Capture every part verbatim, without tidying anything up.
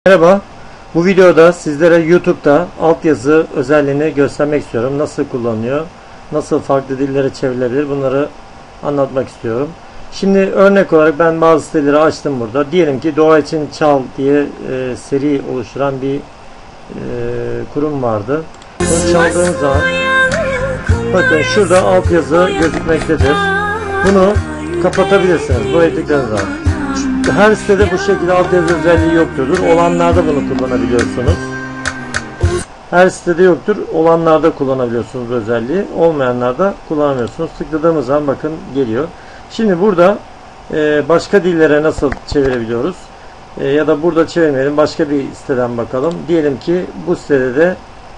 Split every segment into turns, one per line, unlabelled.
Merhaba, bu videoda sizlere YouTube'da altyazı özelliğini göstermek istiyorum. Nasıl kullanılıyor, nasıl farklı dillere çevrilebilir bunları anlatmak istiyorum. Şimdi örnek olarak ben bazı siteleri açtım burada. Diyelim ki Doğa için Çal diye e, seri oluşturan bir e, kurum vardı. Bunu çaldığım zaman bakın şurada altyazı gözükmektedir. Bunu kapatabilirsiniz. Buraya tıkladığınız zaman. Her sitede bu şekilde altyazı özelliği yoktur. Olanlarda bunu kullanabiliyorsunuz. Her sitede yoktur. Olanlarda kullanabiliyorsunuz bu özelliği. Olmayanlarda kullanamıyorsunuz. Tıkladığımız zaman bakın geliyor. Şimdi burada e, başka dillere nasıl çevirebiliyoruz? E, ya da burada çevirmeyelim. Başka bir siteden bakalım. Diyelim ki bu sitede de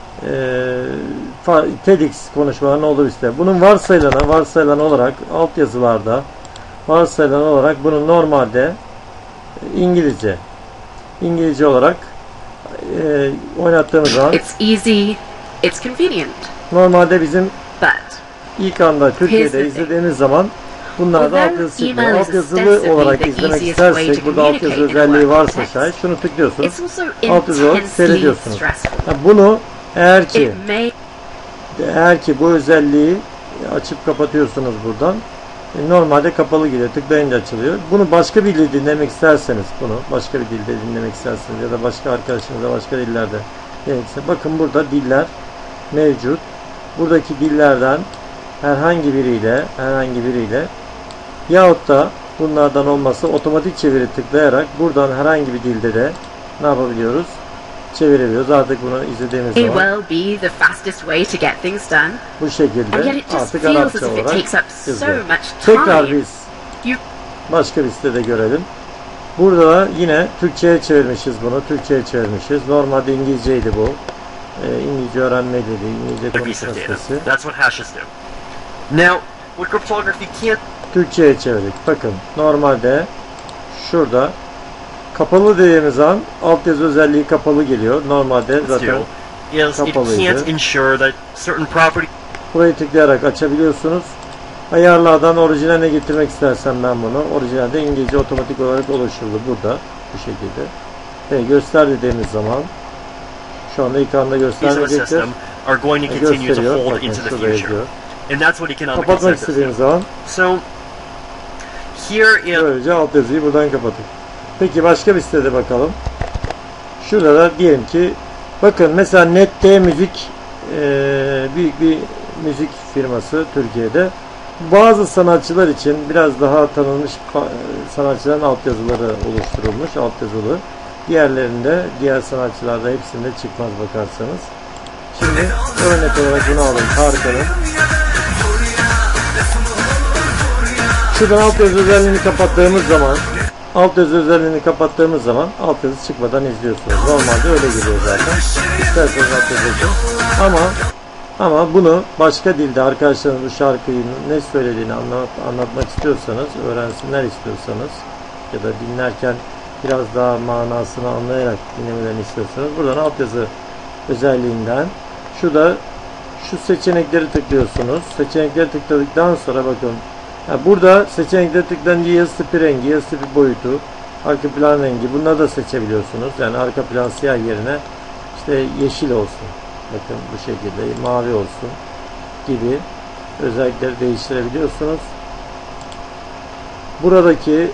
e, TEDx konuşmalarının olduğu bir site. Bunun varsayılanı, varsayılan olarak altyazılarda varsayılan olarak bunu normalde İngilizce İngilizce olarak e, oynattığımız zaman
it's easy, it's convenient.
Normalde bizim
But
ilk anda Türkiye'de izlediğimiz zaman bunlar da altyazı çıkmıyor. Altyazılı olarak izlemek istersek burada altyazı özelliği varsa şayet şunu tıklıyorsunuz. Altyazı olarak seyrediyorsunuz. Yani bunu eğer ki eğer ki bu özelliği açıp kapatıyorsunuz buradan. Normalde kapalı geliyor. Tıklayınca açılıyor. Bunu başka bir dilde dinlemek isterseniz, bunu başka bir dilde dinlemek isterseniz ya da başka arkadaşınızla başka dillerde dinlemek isterseniz, bakın burada diller mevcut. Buradaki dillerden herhangi biriyle herhangi biriyle yahut da bunlardan olması otomatik çeviri tıklayarak buradan herhangi bir dilde de ne yapabiliyoruz? Çevirebiliyoruz. Artık bunu izlediğimiz zaman
be the fastest way to get things done.
Bu şekilde artık Arapça olarak yazılıyor. Tekrar biz başka bir sitede görelim. Burada da yine Türkçe'ye çevirmişiz bunu. Türkçe'ye çevirmişiz. Normalde İngilizceydi bu. Ee, İngilizce öğrenme dili, İngilizce konuşma sitesi. Türkçe'ye çevirdik. Bakın normalde şurada kapalı dediğimiz an altyazı özelliği kapalı geliyor. Normalde zaten kapalıydı. Burayı tıklayarak açabiliyorsunuz. Ayarlardan orijinaline getirmek istersem ben bunu. Orijinalde İngilizce otomatik olarak oluşturuldu burada. Bu şekilde. Ve göster dediğimiz zaman şu anda ekranda göstermeyecektir. Gösteriyor. Bakın şurada yazıyor. Kapatmak istediğimiz zaman böylece altyazıyı buradan kapatın. Peki başka bir sitede bakalım. Şurada da diyelim ki bakın mesela Net.de müzik e, büyük bir müzik firması Türkiye'de. Bazı sanatçılar için biraz daha tanınmış sanatçıların altyazıları oluşturulmuş. Altyazılı. Diğerlerinde, diğer sanatçılarda hepsinde çıkmaz bakarsanız. Şimdi örnek olarak bunu alalım. Tarkan'ın. Şuradan altyazı özelliğini kapattığımız zaman altyazı özelliğini kapattığımız zaman altyazı çıkmadan izliyorsunuz. Normalde öyle geliyor zaten. İsterseniz altyazı için. Ama ama bunu başka dilde arkadaşlarınız bu şarkıyı ne söylediğini anlat, anlatmak istiyorsanız, öğrensinler istiyorsanız ya da dinlerken biraz daha manasını anlayarak dinlemelerini istiyorsanız buradan altyazı özelliğinden şurada şu seçenekleri tıklıyorsunuz. Seçenekleri tıkladıktan sonra bakın yani burada seçenekleri tıklayınca yazı tipi rengi, yazı tipi boyutu, arka plan rengi bunları da seçebiliyorsunuz. Yani arka plan siyah yerine işte yeşil olsun. Bakın bu şekilde mavi olsun gibi özellikleri değiştirebiliyorsunuz. Buradaki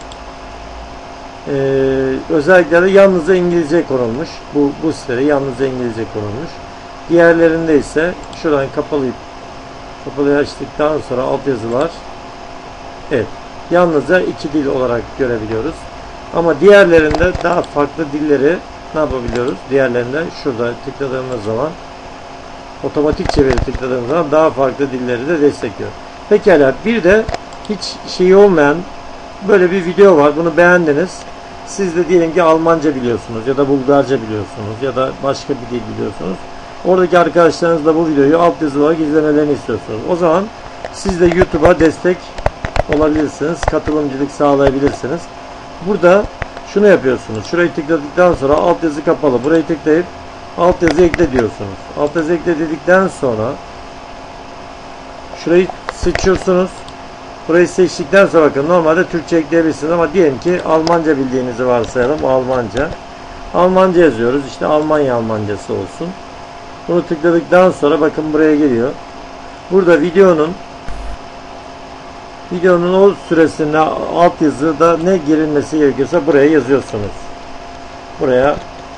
e, özellikleri yalnızca İngilizce konulmuş. Bu, bu sitede yalnızca İngilizce konulmuş. Diğerlerinde ise şuradan kapalıyıp kapalıyı açtıktan sonra altyazılar evet yalnızca iki dil olarak görebiliyoruz. Ama diğerlerinde daha farklı dilleri ne yapabiliyoruz? Diğerlerinde şurada tıkladığımız zaman otomatik çeviri tıkladığımız zaman daha farklı dilleri de destekliyor. Pekala bir de hiç şey olmayan böyle bir video var. Bunu beğendiniz. Siz de diyelim ki Almanca biliyorsunuz ya da Bulgarca biliyorsunuz ya da başka bir dil biliyorsunuz. Oradaki arkadaşlarınızla bu videoyu altyazı olarak izlemelerini istiyorsunuz. O zaman siz de YouTube'a destek olabilirsiniz. Katılımcılık sağlayabilirsiniz. Burada şunu yapıyorsunuz. Şurayı tıkladıktan sonra altyazı kapalı. Burayı tıklayıp altyazı ekle diyorsunuz. Altyazı ekle dedikten sonra şurayı seçiyorsunuz. Burayı seçtikten sonra bakın normalde Türkçe ekleyebilirsiniz ama diyelim ki Almanca bildiğinizi varsayalım. Almanca. Almanca yazıyoruz. İşte Almanya Almancası olsun. Bunu tıkladıktan sonra bakın buraya geliyor. Burada videonun videonun o süresinde altyazıda ne girilmesi gerekiyorsa buraya yazıyorsunuz. Buraya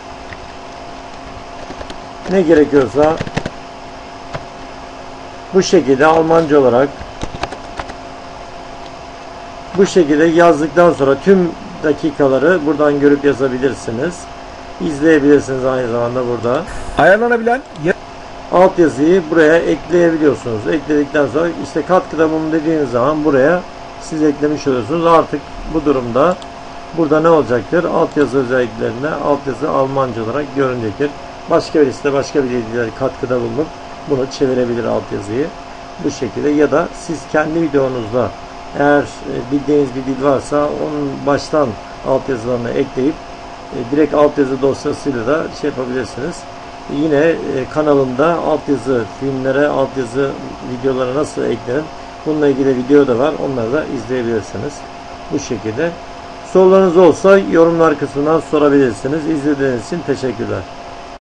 ne gerekiyorsa bu şekilde Almanca olarak bu şekilde yazdıktan sonra tüm dakikaları buradan görüp yazabilirsiniz. İzleyebilirsiniz aynı zamanda burada.
Ayarlanabilen
Altyazıyı buraya ekleyebiliyorsunuz. Ekledikten sonra işte katkıda bulun dediğiniz zaman buraya siz eklemiş oluyorsunuz. Artık bu durumda burada ne olacaktır? Altyazı özelliklerine altyazı Almanca olarak görünecektir. Başka birisi de başka bir dilde katkıda bulunup bunu çevirebilir altyazıyı. Bu şekilde ya da siz kendi videonuzda eğer bildiğiniz bir dil varsa onun baştan altyazılarını ekleyip direkt altyazı dosyasıyla da şey yapabilirsiniz. Yine e, kanalımda altyazı filmlere, altyazı videolara nasıl eklenir? Bununla ilgili video da var. Onları da izleyebilirsiniz. Bu şekilde. Sorularınız olsa yorumlar kısmından sorabilirsiniz. İzlediğiniz için teşekkürler.